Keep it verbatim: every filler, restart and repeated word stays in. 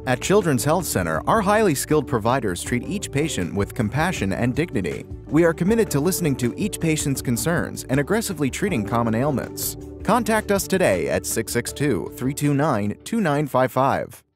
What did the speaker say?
At Children's Health Center, our highly skilled providers treat each patient with compassion and dignity. We are committed to listening to each patient's concerns and aggressively treating common ailments. Contact us today at six six two, three two nine, two nine five five.